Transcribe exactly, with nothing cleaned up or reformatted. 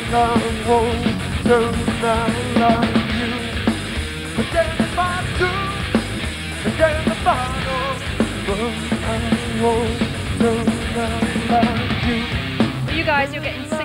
I won't turn down like you. But then if I do, but then if I don't, but I won't turn down like you. You guys, you're getting